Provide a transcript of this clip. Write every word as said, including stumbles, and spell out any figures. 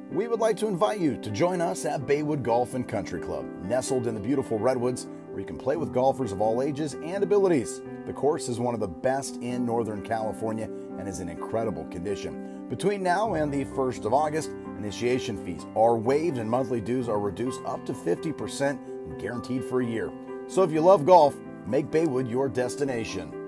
we would like to invite you to join us at Baywood Golf and Country Club, nestled in the beautiful Redwoods, where you can play with golfers of all ages and abilities. The course is one of the best in Northern California and is in incredible condition. Between now and the first of August, initiation fees are waived and monthly dues are reduced up to fifty percent and guaranteed for a year. So if you love golf, make Baywood your destination.